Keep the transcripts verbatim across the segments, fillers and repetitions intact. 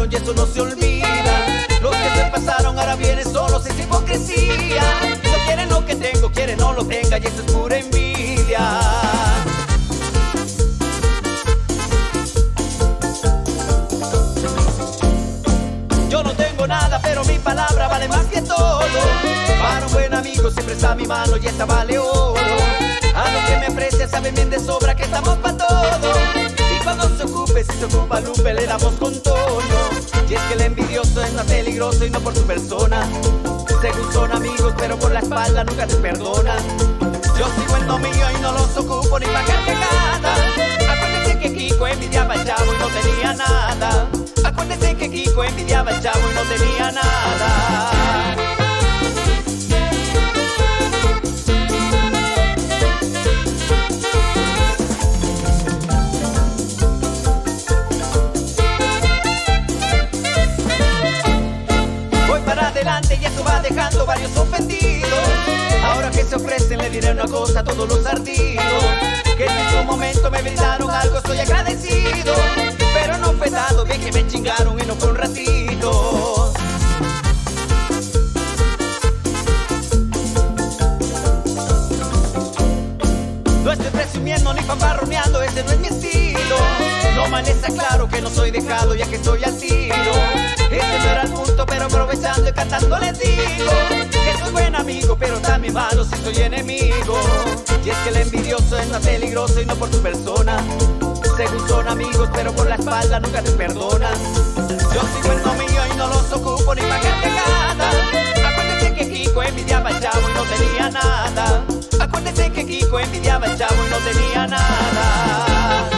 y eso no se olvida. Los que se pasaron ahora vienen solos, es hipocresía. No quieren lo que tengo, quieren no lo tenga, y eso es pura envidia. Yo no tengo nada, pero mi palabra vale más que todo. Para un buen amigo siempre está mi mano y esta vale oro. A los que me aprecian saben bien de sobra que estamos pa' todo. Y cuando se ocupe, si se ocupa Lupe, le damos con tono. Y es que el envidioso es más peligroso y no por su persona. Según son amigos, pero por la espalda nunca te perdonan. Yo sigo en lo mío y no los ocupo ni pa' carcajada. Acuérdense que Kiko envidiaba al chavo y no tenía nada. Acuérdense que Kiko envidiaba al chavo y no tenía nada. Y eso va dejando varios ofendidos. Ahora que se ofrecen le diré una cosa a todos los ardidos, que en su momento me brindaron algo, estoy agradecido. Pero no fue dado, bien que me chingaron y no fue un ratito. No estoy presumiendo ni fanfarroneando, ese no es mi estilo. No man, está claro que no soy dejado ya que estoy al tiro. Este no era el punto, pero aprovechando y cantando les digo que soy buen amigo, pero también malo si soy enemigo. Y es que el envidioso es más peligroso y no por su persona. Según son amigos, pero por la espalda nunca te perdonan. Yo sigo en lo mío y no los ocupo ni pa' carcajada. Acuérdense que Kiko envidiaba al chavo y no tenía nada. Acuérdense que Kiko envidiaba al chavo y no tenía nada.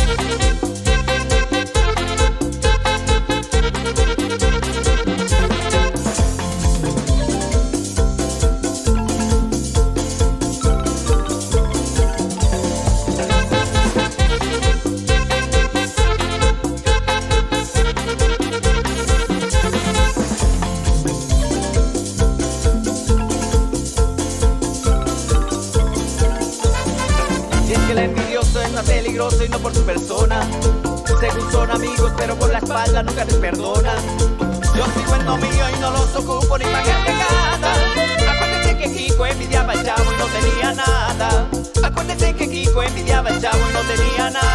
El envidioso es más peligroso y no por su persona. Según son amigos, pero por la espalda nunca te perdonan. Yo sigo en lo mío y no los ocupo ni pa' carcajada. Acuérdense que Kiko envidiaba al chavo y no tenía nada. Acuérdense que Kiko envidiaba al chavo y no tenía nada.